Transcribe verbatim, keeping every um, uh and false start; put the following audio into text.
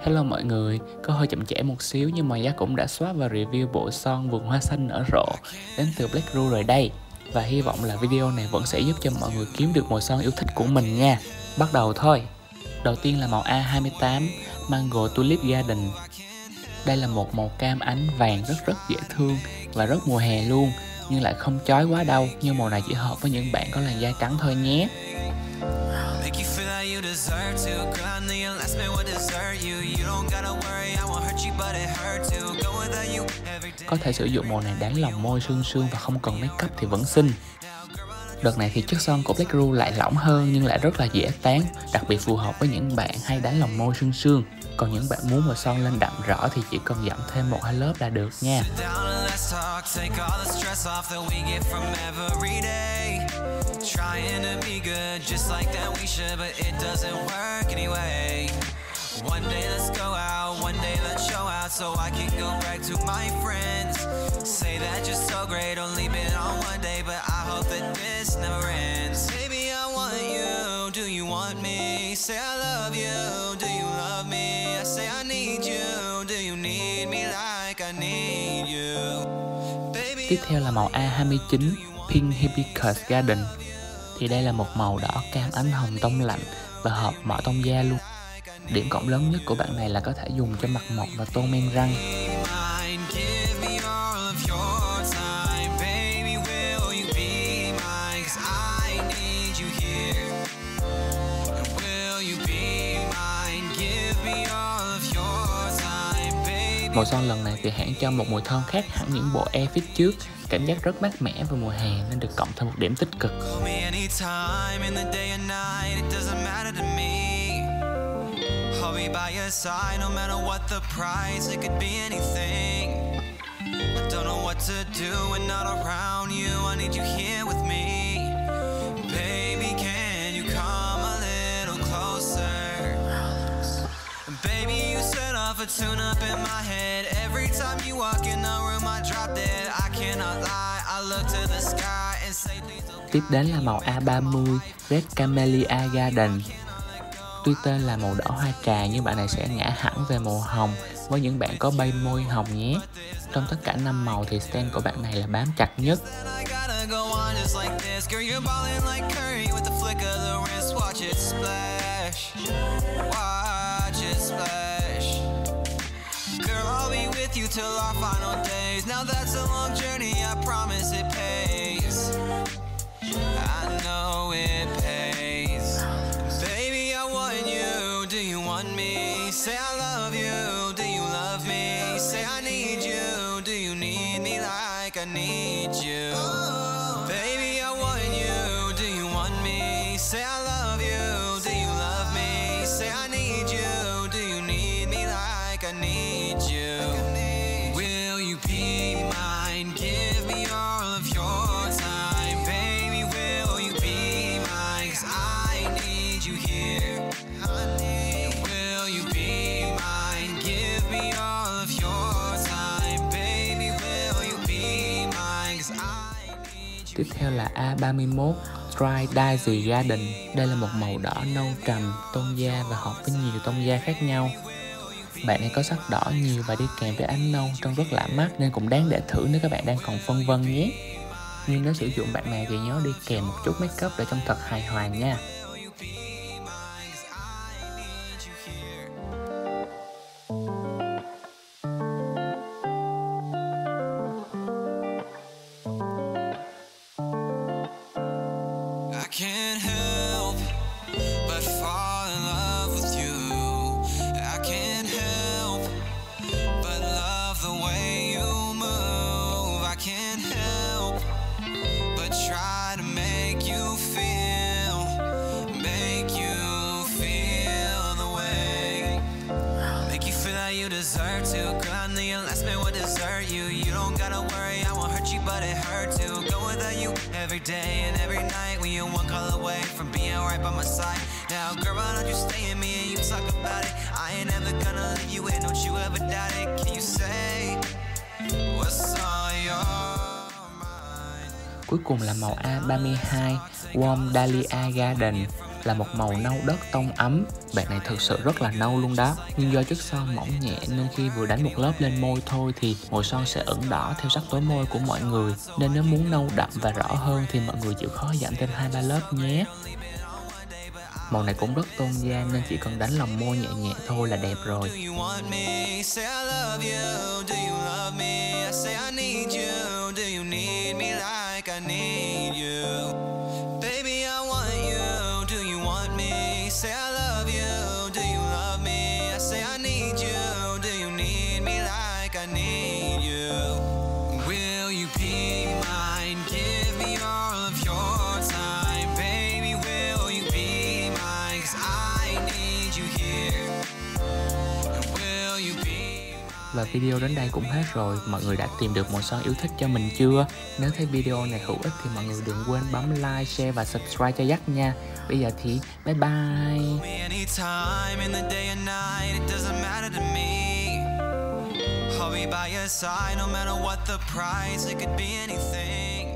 Hello mọi người, có hơi chậm trễ một xíu nhưng mà Giá cũng đã swap và review bộ son Vườn Hoa Xanh Nở Rộ đến từ Black Rue rồi đây. Và hy vọng là video này vẫn sẽ giúp cho mọi người kiếm được màu son yêu thích của mình nha. Bắt đầu thôi. Đầu tiên là màu A hai mươi tám Mango Tulip Garden. Đây là một màu cam ánh vàng rất rất dễ thương và rất mùa hè luôn, nhưng lại không chói quá đâu, nhưng màu này chỉ hợp với những bạn có làn da trắng thôi nhé. Có thể sử dụng màu này đánh lòng môi sương sương và không cần make up thì vẫn xinh. Đợt này thì chất son của Black Rue lại lỏng hơn nhưng lại rất là dễ tán, đặc biệt phù hợp với những bạn hay đánh lòng môi sương sương. Còn những bạn muốn màu son lên đậm rõ thì chỉ cần dặm thêm một hai lớp là được nha. One day let's go out, one day let's show out so I can go back to my friends. Say that you're so great, only been on one day, but I hope that this never ends. Baby, I want you, do you want me? Say I love you, do you love me? I say I need you, do you need me like I need you? Baby, tiếp theo là màu A hai mươi chín Pink Hibiscus Garden. Thì đây là một màu đỏ cam ánh hồng tông lạnh và hợp mọi tông da luôn. Điểm cộng lớn nhất của bạn này là có thể dùng cho mặt mộc và tô men răng. Màu son lần này thì hãng cho một mùi thơm khác hẳn những bộ Air Fit trước, cảm giác rất mát mẻ vào mùa hè nên được cộng thêm một điểm tích cực. I'll be by your side no matter what the price, it could be anything. I don't know what to do when not around you, I need you here with me. Baby, can you come a little closer? Baby, you set off a tune up in my head. Every time you walk in the room I drop dead. I cannot lie, I look to the sky and say please don't. Tiếp đến là màu A ba mươi Red Camellia Garden. Tuy tên là màu đỏ hoa trà nhưng bạn này sẽ ngã hẳn về màu hồng với những bạn có bay môi hồng nhé. Trong tất cả năm màu thì stand của bạn này là bám chặt nhất. Say I love you, do you love me? Say I need you, do you need me like I need you? Baby, I want you, do you want me? Say I love you, do you love me? Say I need you, do you need me like I need you? Will you be mine? Give me all of your time, baby, will you be mine? 'Cause I need you here. Tiếp theo là A ba mươi mốt Dry Daisy Garden. Đây là một màu đỏ nâu trầm, tông da và hợp với nhiều tông da khác nhau. Bạn này có sắc đỏ nhiều và đi kèm với ánh nâu trông rất lạ mắt nên cũng đáng để thử nếu các bạn đang còn phân vân nhé. Nhưng nếu sử dụng bạn này thì nhớ đi kèm một chút make up để trông thật hài hòa nha. Can't help but fall in love with you. I can't help but love the way you move. I can't help but try to make you feel, make you feel the way, make you feel like you deserve to. Girl, I know your last man would desert you. You don't gotta worry, I won't hurt you, but it hurt to go without you every day and every night. When you're one call away from being right by my side. Now, girl, why don't you stay in me and you talk about it? I ain't ever gonna leave you in, don't you ever doubt it. Can you say what's on your mind? Cuối cùng là màu A ba mươi hai Warm Dahlia Garden. là một màu nâu đất tông ấm. Bạn này thực sự rất là nâu luôn đó. Nhưng do chất son mỏng nhẹ nên khi vừa đánh một lớp lên môi thôi thì màu son sẽ ửng đỏ theo sắc tố môi của mọi người. Nên nếu muốn nâu đậm và rõ hơn thì mọi người chịu khó giảm thêm hai ba lớp nhé. Màu này cũng rất tôn da nên chỉ cần đánh lòng môi nhẹ nhẹ thôi là đẹp rồi. Và video đến đây cũng hết rồi. Mọi người đã tìm được màu son yêu thích cho mình chưa? Nếu thấy video này hữu ích thì mọi người đừng quên bấm like, share và subscribe cho Jack nha. Bây giờ thì bye bye. I'll be by your side no matter what the price, it could be anything.